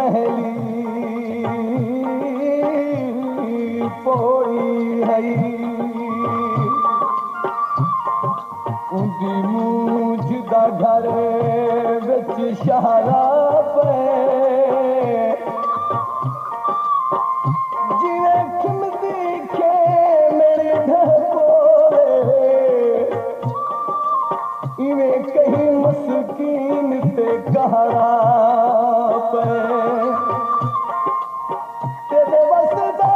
पहली पोई हई उंदी मूझ दा घर विच शहरा पे जिवें खिमदी खे मेरे ढकोरे इवें कहीं मस्कीन ते कहरा पे तेरे बसदा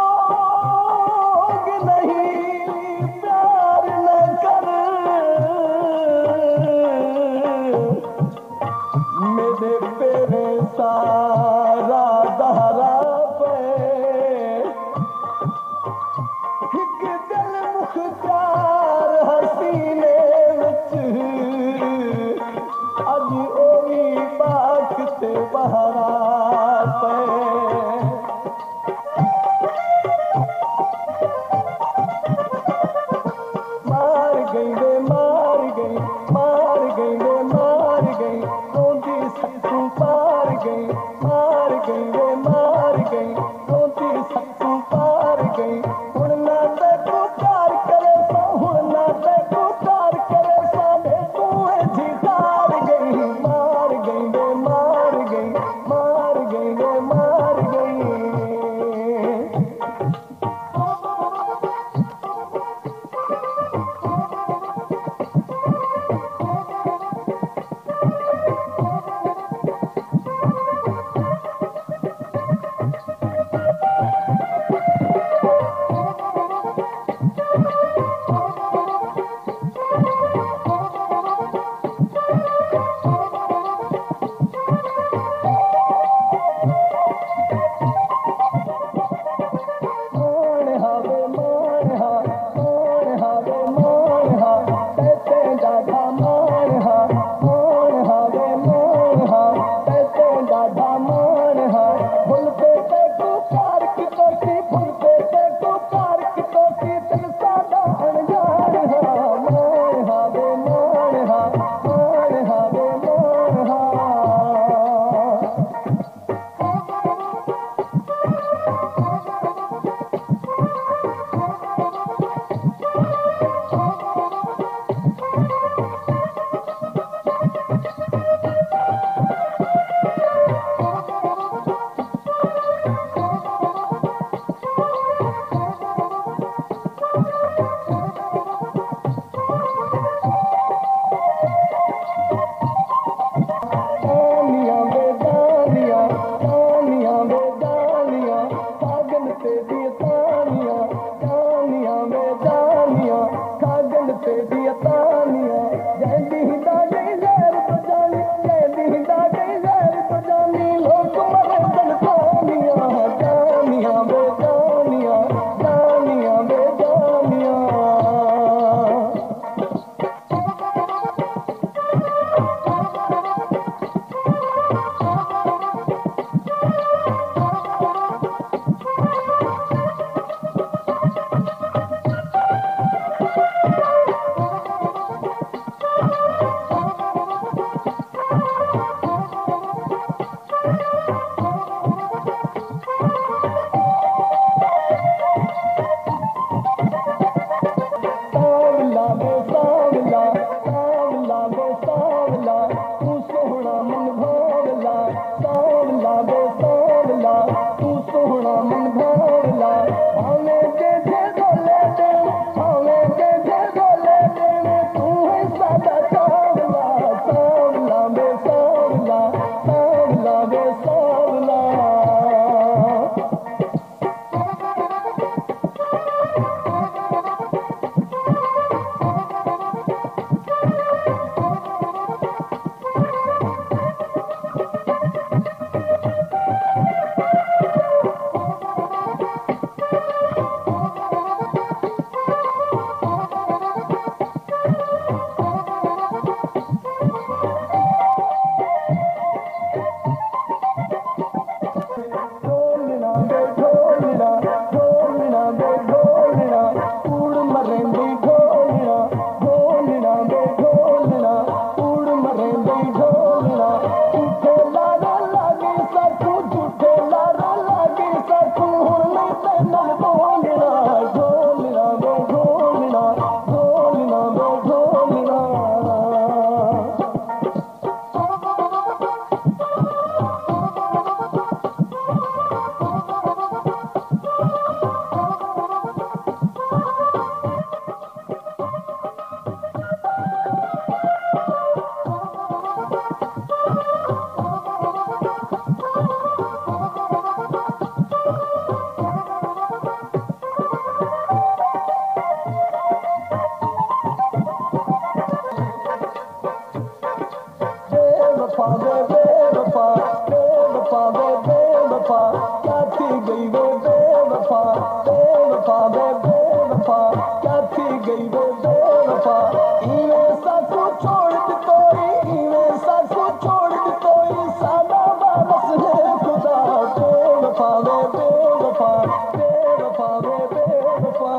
रोग नहीं प्यार न कर मेरे पेरे सारा दहरा पे एक दिल मुख्तार हसीने विच अज ओवी बाक ते बहरा पे मार गई वे मार गई मार गई वे मार गई रोंदी सत्तू पार गई मार गई वे मार गई रोंदी सत्तू पार गई हुण ना ते तू प्यार करे सा हुण ना ते तू प्यार करे सा मैं तू जी हार गई मार गई वे मार गई मार गई वे मार गई बेवफा वे बेवफा क्या थी गई वे बेवफा बेवफा वे बेवफा क्या थी गई वे बेवफा इवे सासू छोड़ दी तोई इवे सासू छोड़ दी तोई सादा वारस है खुदा बेवफा वे बेवफा बेवफा वे बेवफा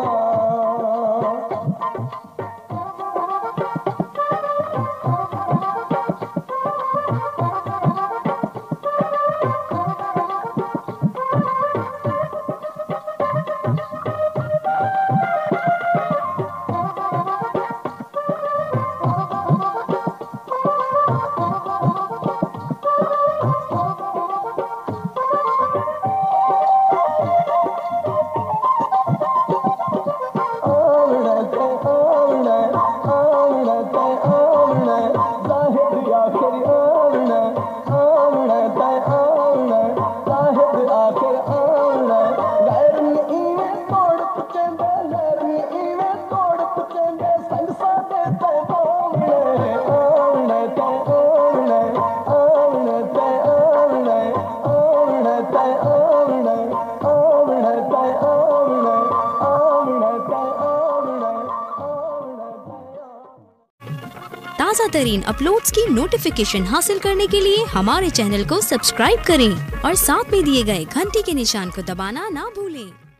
ताज़ा तरीन अपलोड्स की नोटिफिकेशन हासिल करने के लिए हमारे चैनल को सब्सक्राइब करें और साथ में दिए गए घंटी के निशान को दबाना ना भूलें।